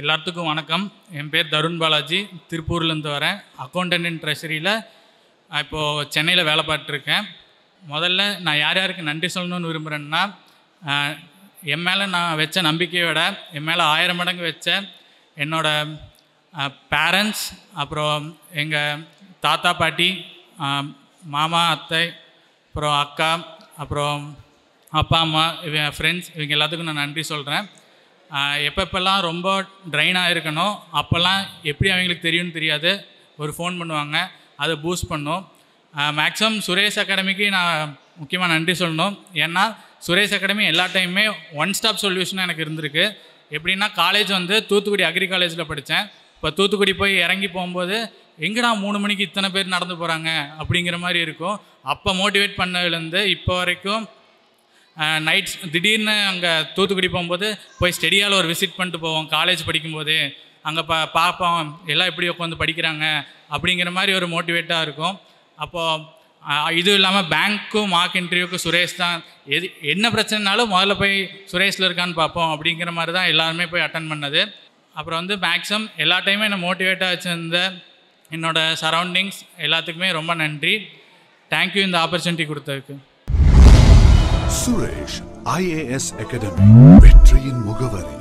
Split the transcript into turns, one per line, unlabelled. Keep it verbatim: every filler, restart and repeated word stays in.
எல்லாத்துக்கும் வணக்கம். என் பேர் தருண் பாலாஜி, திருப்பூர்லேருந்து வரேன். அக்கௌண்டன்ட் அண்ட் ட்ரெஷரியில் இப்போது சென்னையில் வேலை பார்த்துருக்கேன். முதல்ல நான் யார் யாருக்கு நன்றி சொல்லணும்னு விரும்புகிறேன்னா, என் மேலே நான் வச்ச நம்பிக்கையோட என் மேலே ஆயிரம் மடங்கு வச்ச என்னோடய பேரண்ட்ஸ், அப்புறம் எங்கள் தாத்தா பாட்டி, மாமா அத்தை, அப்புறம் அக்கா, அப்புறம் அப்பா அம்மா, இவன் ஃப்ரெண்ட்ஸ், இவங்க எல்லாத்துக்கும் நான் நன்றி சொல்கிறேன். எப்பப்பெல்லாம் ரொம்ப ட்ரைனாக இருக்கணும் அப்போல்லாம் எப்படி அவங்களுக்கு தெரியும்னு தெரியாது, ஒரு ஃபோன் பண்ணுவாங்க, அதை பூஸ்ட் பண்ணும். மேக்ஸிமம் சுரேஷ் அகாடமிக்கு நான் முக்கியமாக நன்றி சொல்லணும். ஏன்னா சுரேஷ் அகாடமி எல்லா டைமுமே ஒன் ஸ்டாப் சொல்யூஷனாக எனக்கு இருந்திருக்கு. எப்படின்னா, காலேஜ் வந்து தூத்துக்குடி அக்ரி காலேஜில் படித்தேன். இப்போ தூத்துக்குடி போய் இறங்கி போகும்போது எங்கடா மூணு மணிக்கு இத்தனை பேர் நடந்து போகிறாங்க அப்படிங்கிற மாதிரி இருக்கும். அப்போ மோட்டிவேட் பண்ணதுலேருந்து இப்போ வரைக்கும் நைட்ஸ் திடீர்னு அங்கே தூத்துக்குடி போகும்போது போய் ஸ்டெடியால் ஒரு விசிட் பண்ணிட்டு போவோம். காலேஜ் படிக்கும்போது அங்கே பா பார்ப்போம் எல்லாம் எப்படி உட்காந்து படிக்கிறாங்க அப்படிங்கிற மாதிரி ஒரு மோட்டிவேட்டாக இருக்கும். அப்போது இதுவும் இல்லாமல் பேங்க்கும் மார்க் இன்டர்வியூக்கும் சுரேஷ் தான். எது என்ன பிரச்சனைனாலும் முதல்ல போய் சுரேஷில் இருக்கான்னு பார்ப்போம் அப்படிங்கிற மாதிரி தான் எல்லாருமே போய் அட்டன் பண்ணது. அப்புறம் வந்து மேக்ஸிமம் எல்லா டைமும் என்னை மோட்டிவேட்டாக வச்சுருந்த என்னோடய சரௌண்டிங்ஸ் எல்லாத்துக்குமே ரொம்ப நன்றி. தேங்க்யூ இந்த ஆப்பர்ச்சுனிட்டி கொடுத்ததுக்கு.
சுரேஷ் ஐஏஎஸ் அகாடமி, வெற்றியின் முகவரி.